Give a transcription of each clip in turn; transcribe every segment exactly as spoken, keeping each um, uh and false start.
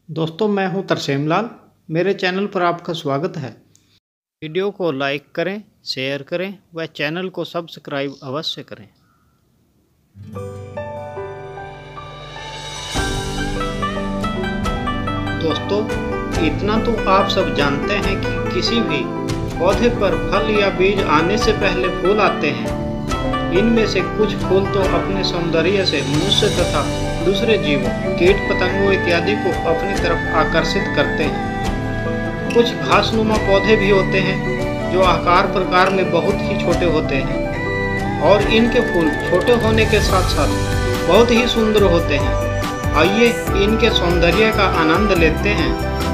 दोस्तों, मैं हूं तरसेम लाल। मेरे चैनल पर आपका स्वागत है। वीडियो को लाइक करें, शेयर करें व चैनल को सब्सक्राइब अवश्य करें। दोस्तों, इतना तो आप सब जानते हैं कि किसी भी पौधे पर फल या बीज आने से पहले फूल आते हैं। इनमें से कुछ फूल तो अपने सौंदर्य से मनुष्य तथा दूसरे जीवों, कीट पतंगों इत्यादि को अपनी तरफ आकर्षित करते हैं। कुछ घासनुमा पौधे भी होते हैं जो आकार प्रकार में बहुत ही छोटे होते हैं और इनके फूल छोटे होने के साथ साथ बहुत ही सुंदर होते हैं। आइए इनके सौंदर्य का आनंद लेते हैं।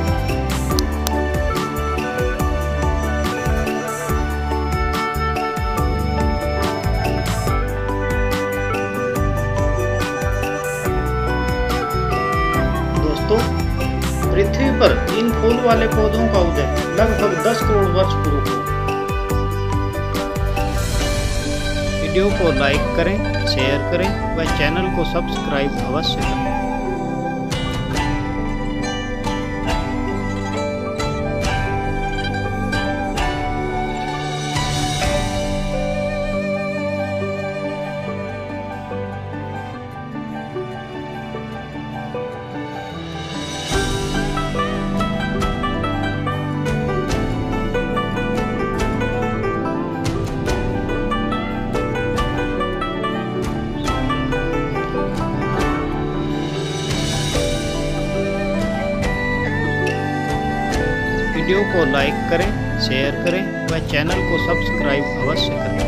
पृथ्वी पर इन फूल वाले पौधों का उदय लगभग दस करोड़ वर्ष पूर्व हुआ। वीडियो को लाइक करें, शेयर करें व चैनल को सब्सक्राइब अवश्य करें। वीडियो को लाइक करें, शेयर करें व चैनल को सब्सक्राइब अवश्य करें।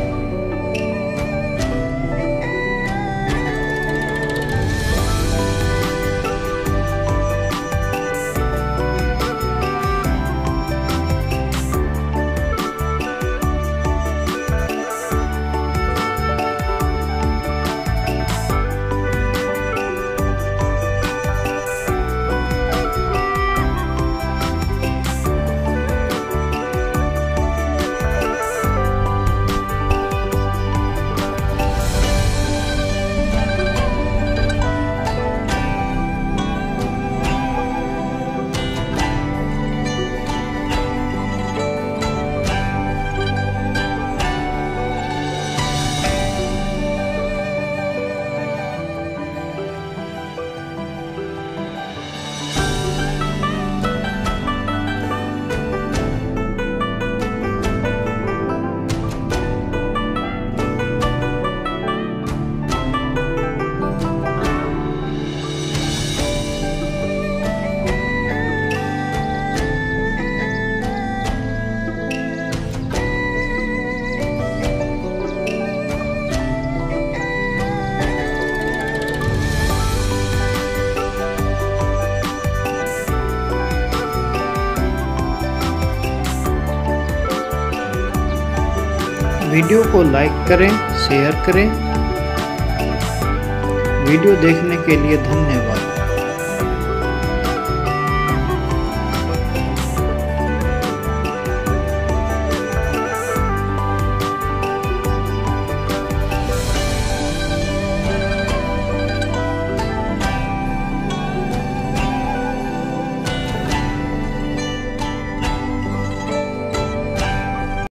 वीडियो को लाइक करें, शेयर करें। वीडियो देखने के लिए धन्यवाद।